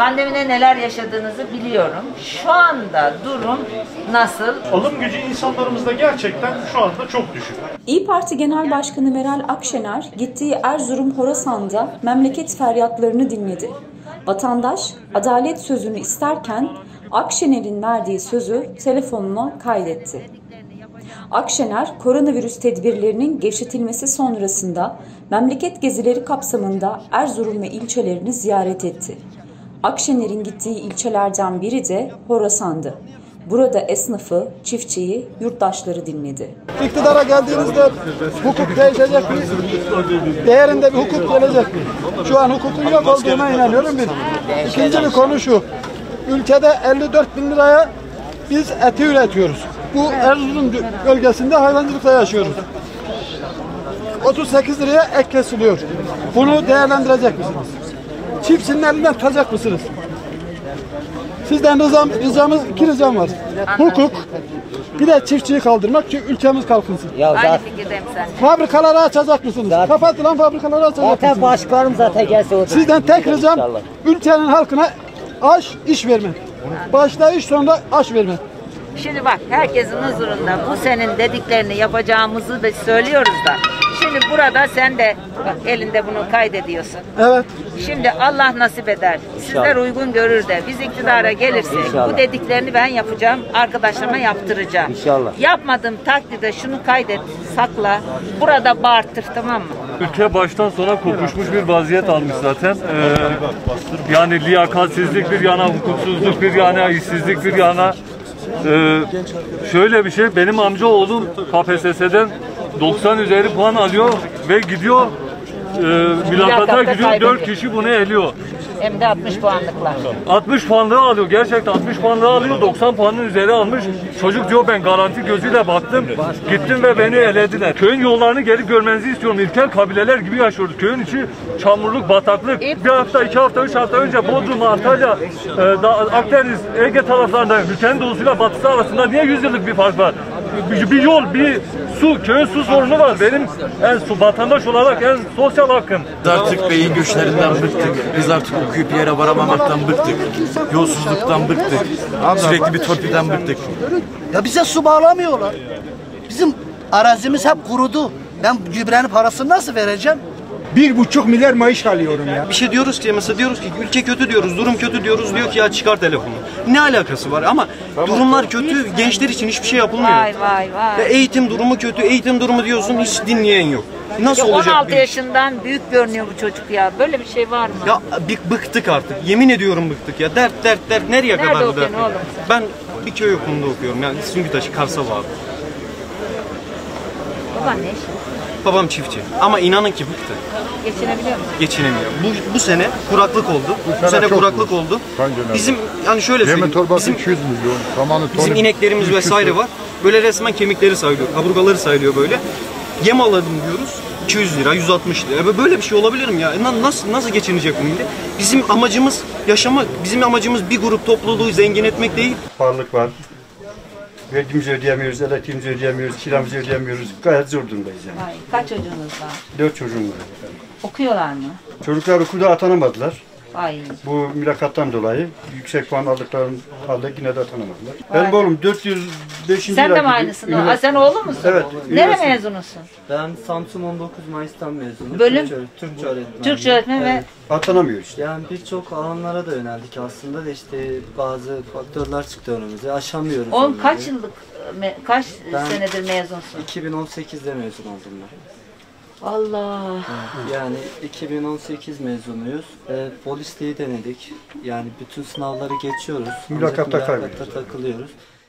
Pandemide neler yaşadığınızı biliyorum. Şu anda durum nasıl? Alım gücü insanlarımızda gerçekten şu anda çok düşük. İYİ Parti Genel Başkanı Meral Akşener gittiği Erzurum Horasan'da memleket feryatlarını dinledi. Vatandaş adalet sözünü isterken Akşener'in verdiği sözü telefonuna kaydetti. Akşener, koronavirüs tedbirlerinin gevşetilmesi sonrasında memleket gezileri kapsamında Erzurum ve ilçelerini ziyaret etti. Akşener'in gittiği ilçelerden biri de Horasan'dı. Burada esnafı, çiftçiyi, yurttaşları dinledi. İktidara geldiğinizde hukuk değişecek mi? Değerinde bir hukuk gelecek mi? Şu an hukukun yok olduğuna inanıyorum bir. İkinci bir konu şu. Ülkede 54 bin liraya biz eti üretiyoruz. Bu Erzurum bölgesinde hayvancılıkta yaşıyoruz. 38 liraya ek kesiliyor. Bunu değerlendirecek misiniz? Çiftçinin elinden tutacak mısınız? Sizden iki ricam var. Hukuk, bir de çiftçiyi kaldırmak ki ülkemiz kalkınsın. Aynı fikirdeyim sen. Fabrikaları açacak mısınız? Kapatılan fabrikaları açacak mısınız? Zaten başkanım zaten gelse o. Sizden tek ricam ülkenin halkına iş verme. Başta iş sonra aş verme. Şimdi bak herkesin huzurunda bu senin dediklerini yapacağımızı da söylüyoruz da. Şimdi burada sen de bak elinde bunu kaydediyorsun. Evet. Şimdi Allah nasip eder. Sizler uygun görür de biz iktidara gelirsek bu dediklerini ben yapacağım. Arkadaşlarıma yaptıracağım. İnşallah. Yapmadığım takdirde şunu kaydet, sakla. Burada bağırtır, tamam mı? Ülke baştan sona kokuşmuş bir vaziyet almış zaten. Yani liyakatsizlik bir yana, hukuksuzluk bir yana, işsizlik bir yana. Şöyle bir şey, benim amcaoğlum KPSS'den 90 üzeri puan alıyor ve gidiyor mülakata gidiyor, 4 kişi bunu eliyor. Hem de 60 puanlıklar. 60 puanlığı alıyor, gerçekten 60 puanlığı alıyor, 90 puanın üzeri almış. Çocuk diyor ben garanti gözüyle baktım, gittim ve beni elediler. Köyün yollarını gelip görmenizi istiyorum. İlkel kabileler gibi yaşıyoruz. Köyün içi çamurluk, bataklık. Bir hafta, 2 hafta, 3 hafta önce Bodrum, Antalya, Akdeniz, Ege taraflarında ülkenin doğusuyla batısı arasında niye 100 yıllık bir fark var? Bir yol, bir su, köyün su sorunu var. Benim vatandaş olarak en sosyal hakkım. Biz artık beyin göçlerinden bıktık. Biz artık okuyup yere varamamaktan bıktık. Yolsuzluktan bıktık. Sürekli bir torpilden bıktık. Ya bize su bağlamıyorlar. Bizim arazimiz hep kurudu. Ben gübrenin parasını nasıl vereceğim? 1,5 milyar maaş alıyorum ya. Bir şey diyoruz ki mesela diyoruz ki ülke kötü diyoruz, durum kötü diyoruz, diyor ki ya çıkar telefonu. Ne alakası var ama durumlar kötü, gençler için hiçbir şey yapılmıyor. Vay. Eğitim durumu kötü, eğitim durumu diyorsun hiç dinleyen yok. Nasıl ya olacak? 16 yaşından büyük görünüyor bu çocuk ya. Böyle bir şey var mı? Ya bıktık artık. Yemin ediyorum bıktık ya. Dert nereye kadar bu dert? Nerede okuyorsun oğlum sen? Ben bir köy okulunda okuyorum. Yani Süngütaşı, Karsava abi. Baban ne iş? Babam çiftçi. Ama inanın ki bıktı. Geçinebiliyor musun? Geçinemiyor. Bu sene kuraklık oldu. Bu sene kuraklık oldu. Bizim yani şöyle söyleyeyim. Bizim 200 milyon. Zamanı bizim ineklerimiz vesaire var. Böyle resmen kemikleri sayılıyor. Kaburgaları sayılıyor böyle. Yem alalım diyoruz. 200 lira, 160 lira. Böyle bir şey olabilir mi ya? Nasıl geçinecek bu millet? Bizim amacımız yaşamak. Bizim amacımız bir grup topluluğu zengin etmek değil. Pahalılık var. Vergimizi ödeyemiyoruz, elektriğimizi ödeyemiyoruz, kiramızı ödeyemiyoruz. Gayet zor durumdayız yani. Vay, kaç çocuğunuz var? 4 çocuğum var. Okuyorlar mı? Çocuklar okulda atanamadılar. Vay. Bu mülakattan dolayı yüksek puan aldıklarını aldık yine de atanamadılar. Benim oğlum 405. Sen de mi aynısın? Sen oğlun musun? Evet. Nere mezunusun? Ben Samsun 19 Mayıs'tan mezunum. Bölüm? Türkçe öğretmen. Türkçe öğretmen ve Atanamıyor işte. Yani birçok alanlara da yöneldik aslında da işte bazı faktörler çıktı önümüze. Aşamıyoruz. oğlum onları. kaç yıllık, kaç Ben senedir mezunsun? 2018'de mezun oldum ben. Allah. Yani 2018 mezunuyuz. Polisliği denedik. Yani bütün sınavları geçiyoruz. Mülakatta Ancak kaybediyoruz. takılıyoruz.